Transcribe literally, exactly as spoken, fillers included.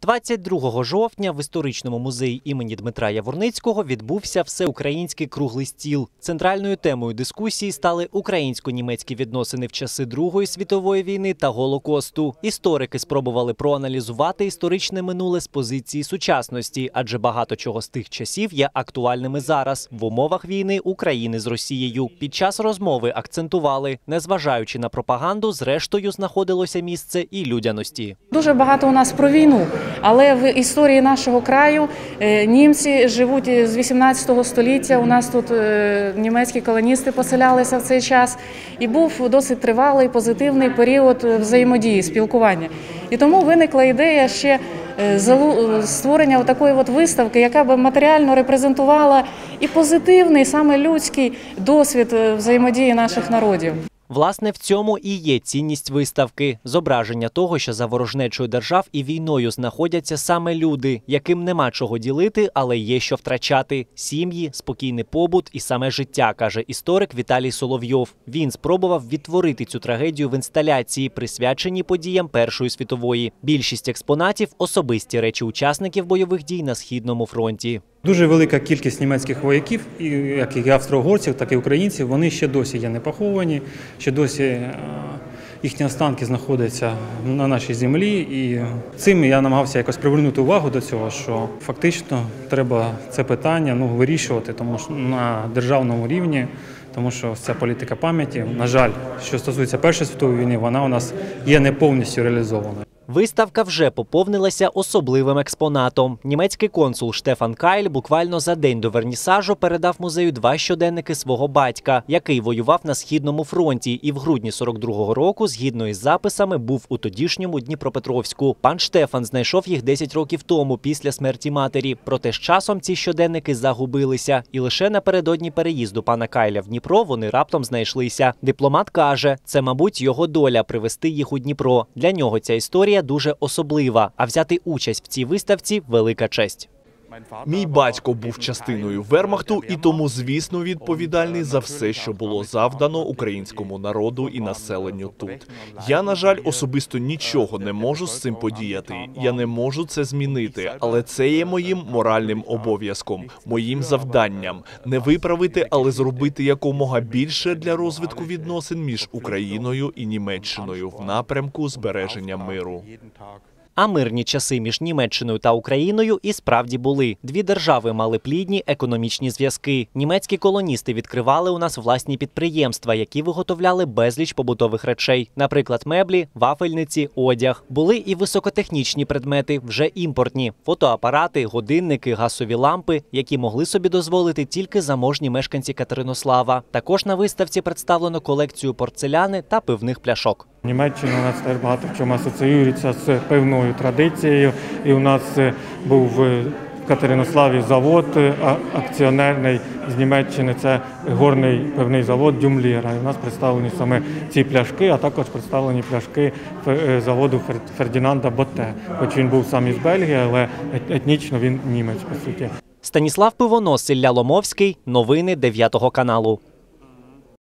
двадцять другого жовтня в історичному музеї імені Дмитра Яворницького відбувся всеукраїнський круглий стіл. Центральною темою дискусії стали українсько-німецькі відносини в часи Другої світової війни та Голокосту. Історики спробували проаналізувати історичне минуле з позиції сучасності, адже багато чого з тих часів є актуальними зараз, в умовах війни України з Росією. Під час розмови акцентували, незважаючи на пропаганду, зрештою знаходилося місце і людяності. Дуже багато у нас про війну, але в історії нашого краю німці живуть з вісімнадцятого століття, у нас тут німецькі колоністи поселялися в цей час, і був досить тривалий позитивний період взаємодії, спілкування. І тому виникла ідея ще створення такої от виставки, яка б матеріально репрезентувала і позитивний, саме людський досвід взаємодії наших народів. Власне, в цьому і є цінність виставки – зображення того, що за ворожнечою держав і війною знаходяться саме люди, яким нема чого ділити, але є що втрачати – сім'ї, спокійний побут і саме життя, каже історик Віталій Соловйов. Він спробував відтворити цю трагедію в інсталяції, присвяченій подіям Першої світової. Більшість експонатів – особисті речі учасників бойових дій на Східному фронті. Дуже велика кількість німецьких вояків, як і австро-угорців, так і українців, вони ще досі є не поховані, ще досі їхні останки знаходяться на нашій землі. І цим я намагався якось привернути увагу до цього, що фактично треба це питання ну, вирішувати тому що на державному рівні, тому що ця політика пам'яті, на жаль, що стосується Першої світової війни, вона у нас є не повністю реалізована. Виставка вже поповнилася особливим експонатом. Німецький консул Штефан Кайль буквально за день до вернісажу передав музею два щоденники свого батька, який воював на Східному фронті і в грудні сорок другого року, згідно із записами, був у тодішньому Дніпропетровську. Пан Штефан знайшов їх десять років тому, після смерті матері. Проте з часом ці щоденники загубилися. І лише напередодні переїзду пана Кайля в Дніпро вони раптом знайшлися. Дипломат каже, це, мабуть, його доля – привезти їх у Дніпро. Для нього ця історія дуже особлива, а взяти участь в цій виставці – велика честь. Мій батько був частиною вермахту і тому, звісно, відповідальний за все, що було завдано українському народу і населенню тут. Я, на жаль, особисто нічого не можу з цим подіяти. Я не можу це змінити, але це є моїм моральним обов'язком, моїм завданням. Не виправити, але зробити якомога більше для розвитку відносин між Україною і Німеччиною в напрямку збереження миру. А мирні часи між Німеччиною та Україною і справді були. Дві держави мали плідні економічні зв'язки. Німецькі колоністи відкривали у нас власні підприємства, які виготовляли безліч побутових речей. Наприклад, меблі, вафельниці, одяг. Були і високотехнічні предмети, вже імпортні. Фотоапарати, годинники, газові лампи, які могли собі дозволити тільки заможні мешканці Катеринослава. Також на виставці представлено колекцію порцеляни та пивних пляшок. Німеччина у нас теж багато в чому асоціюється з пивною традицією. І у нас був в Катеринославі завод акціонерний з Німеччини, це горний пивний завод Дюмлєра. І у нас представлені саме ці пляшки, а також представлені пляшки заводу Фердінанда Ботте. Хоч він був сам із Бельгії, але етнічно він німець, по суті. Станіслав Пивонос, Ілля Ломовський. Новини дев'ятого каналу.